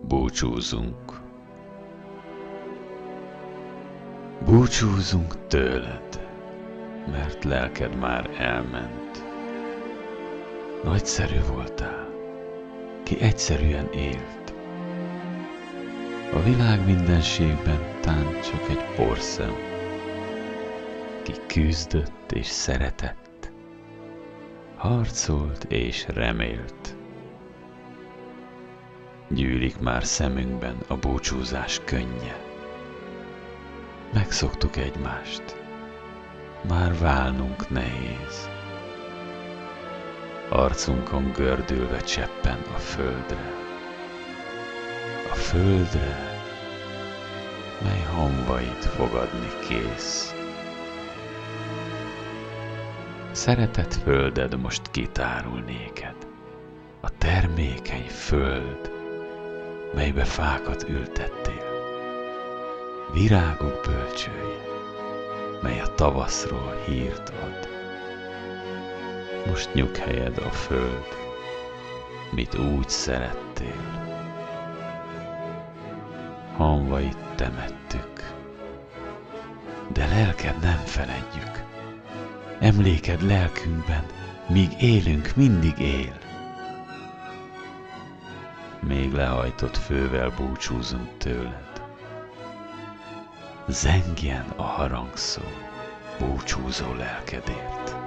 Búcsúzunk. Búcsúzunk tőled, mert lelked már elment. Nagyszerű voltál, ki egyszerűen élt. A világ mindenségben tán csak egy porszem, ki küzdött és szeretett, harcolt és remélt. Gyűlik már szemünkben a búcsúzás könnye. Megszoktuk egymást, már válnunk nehéz. Arcunkon gördülve cseppen a földre, mely hamvait fogadni kész. Szeretett földed most kitárul néked, a termékeny föld, melybe fákat ültettél, virágok bölcsője, mely a tavaszról hírt ad. Most nyughelyed a föld, mit úgy szerettél. Hamvait temettük, de lelked nem feledjük. Emléked lelkünkben, míg élünk, mindig él. Még lehajtott fővel búcsúzunk tőled. Zengjen a harangszó búcsúzó lelkedért.